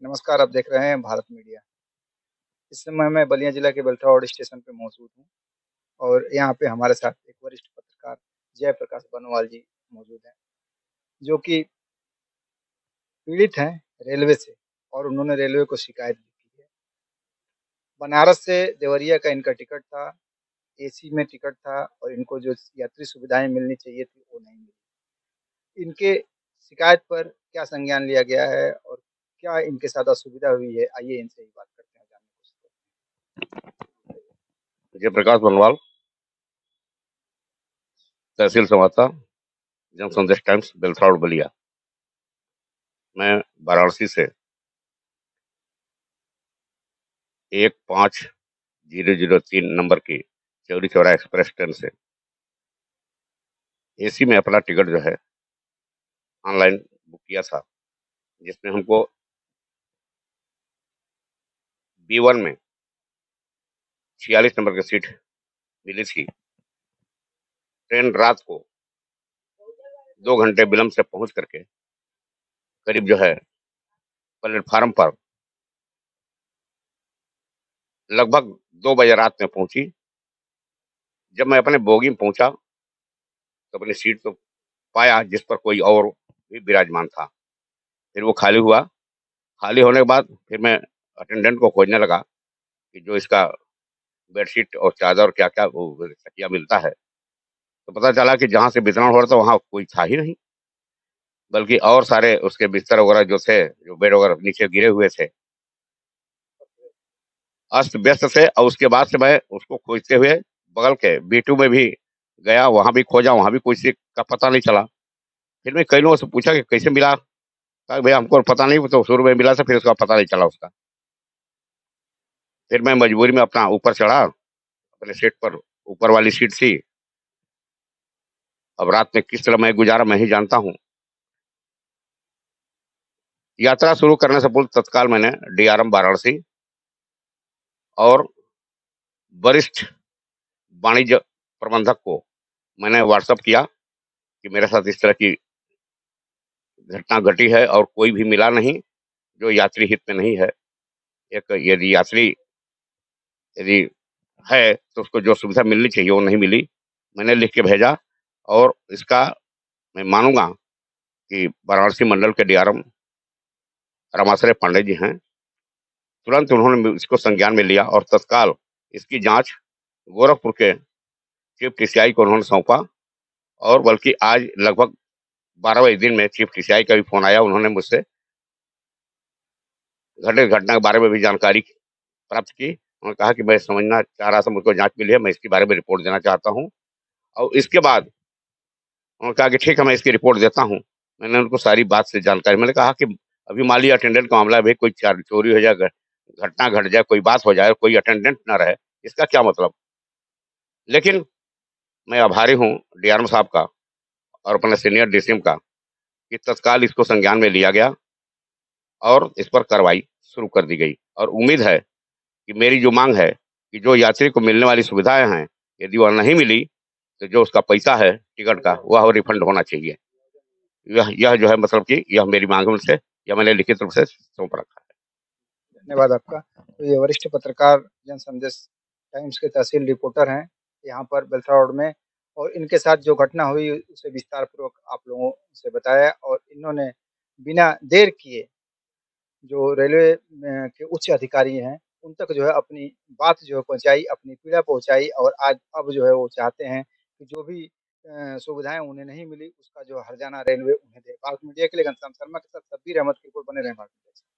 नमस्कार, आप देख रहे हैं भारत मीडिया। इस समय मैं बलिया जिला के बेल्टा रोड स्टेशन पे मौजूद हूँ और यहाँ पे हमारे साथ एक वरिष्ठ पत्रकार जयप्रकाश बनवाल जी मौजूद हैं, जो कि पीड़ित हैं रेलवे से और उन्होंने रेलवे को शिकायत भी की है। बनारस से देवरिया का इनका टिकट था, एसी में टिकट था और इनको जो यात्री सुविधाएँ मिलनी चाहिए थी, वो नहीं मिली। इनके शिकायत पर क्या संज्ञान लिया गया है और क्या इनके साथ असुविधा हुई है, आइए इनसे ही बात करते हैं, जानने की कोशिश जयप्रकाश बनवाल, तहसील संवाददाता, जनसंदेश टाइम्स, बेलथराउड बलिया। मैं वाराणसी से 15003 नंबर की चौरी चौरा एक्सप्रेस ट्रेन से एसी में अपना टिकट जो है ऑनलाइन बुक किया था, जिसमें हमको B1 में 46 नंबर की सीट मिली थी। ट्रेन रात को 2 घंटे विलंब से पहुंच करके करीब जो है प्लेटफार्म पर लगभग 2 बजे रात में पहुंची। जब मैं अपने बोगी में पहुंचा तो अपनी सीट तो पाया, जिस पर कोई और भी विराजमान था। फिर वो खाली हुआ। खाली होने के बाद फिर मैं अटेंडेंट को खोजने लगा कि जो इसका बेडशीट और चादर क्या क्या वो तकिया मिलता है। तो पता चला कि जहाँ से वितरण हो रहा था वहाँ कोई था ही नहीं, बल्कि और सारे उसके बिस्तर वगैरह जो थे, जो बेड वगैरह नीचे गिरे हुए थे, अस्त व्यस्त थे। और उसके बाद से मैं उसको खोजते हुए बगल के B2 में भी गया, वहां भी खोजा, वहां भी कोई चीज का पता नहीं चला। फिर मैं कई लोगों से पूछा कि कैसे मिला। कहा भैया हमको पता नहीं, तो शुरू में मिला था, फिर उसका पता नहीं चला उसका। फिर मैं मजबूरी में अपना ऊपर चढ़ा, अपने सीट पर, ऊपर वाली सीट थी। अब रात में किस तरह मैं गुजारा मैं ही जानता हूँ। यात्रा शुरू करने से पूर्व तत्काल मैंने DRM वाराणसी और वरिष्ठ वाणिज्य प्रबंधक को मैंने व्हाट्सअप किया कि मेरे साथ इस तरह की घटना घटी है और कोई भी मिला नहीं जो यात्री हित में नहीं है। एक यदि यात्री यदि है तो उसको जो सुविधा मिलनी चाहिए वो नहीं मिली। मैंने लिख के भेजा और इसका मैं मानूंगा कि वाराणसी मंडल के DRM रामाश्रय पांडे जी हैं। तुरंत उन्होंने इसको संज्ञान में लिया और तत्काल इसकी जांच गोरखपुर के चीफ TCI को उन्होंने सौंपा। और बल्कि आज लगभग 12वें दिन में चीफ TCI का भी फोन आया। उन्होंने मुझसे घटे घटना के बारे में भी जानकारी प्राप्त की। उन्होंने कहा कि मैं समझना चाह रहा था, मुझको जांच मिली है, मैं इसके बारे में रिपोर्ट देना चाहता हूँ। और इसके बाद उन्होंने कहा कि ठीक है, मैं इसकी रिपोर्ट देता हूँ। मैंने उनको सारी बात से जानकारी, मैंने कहा कि अभी मान लिया अटेंडेंट का मामला है, भाई कोई चोरी हो जाए, घटना घट जाए, कोई बात हो जाए, कोई अटेंडेंट ना रहे, इसका क्या मतलब। लेकिन मैं आभारी हूँ DRM साहब का और अपने सीनियर DCM का कि तत्काल इसको संज्ञान में लिया गया और इस पर कार्रवाई शुरू कर दी गई। और उम्मीद है कि मेरी जो मांग है कि जो यात्री को मिलने वाली सुविधाएं हैं, यदि वह नहीं मिली तो जो उसका पैसा है टिकट का वह रिफंड होना चाहिए। यह जो है मतलब कि यह मेरी मांग है उनसे, यह मैंने लिखित रूप से सौंप रखा है। धन्यवाद आपका। तो ये वरिष्ठ पत्रकार जन संदेश टाइम्स के तहसील रिपोर्टर हैं यहाँ पर बेल्था रोड में और इनके साथ जो घटना हुई उसे विस्तार पूर्वक आप लोगों से बताया और इन्होंने बिना देर किए जो रेलवे के उच्च अधिकारी हैं उन तक जो है अपनी बात जो है पहुँचाई, अपनी पीड़ा पहुँचाई और आज अब जो है वो चाहते हैं कि जो भी सुविधाएँ उन्हें नहीं मिली उसका जो हर्जाना रेलवे उन्हें दे। भारत मीडिया के लिए घनश्याम शर्मा के साथ शब्बीर अहमद की रिपोर्ट। बने रहें भारत मीडिया से।